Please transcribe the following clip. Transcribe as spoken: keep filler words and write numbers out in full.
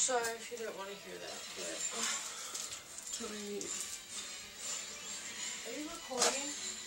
Sorry if you don't want to hear that, but... Tell me. Are you recording?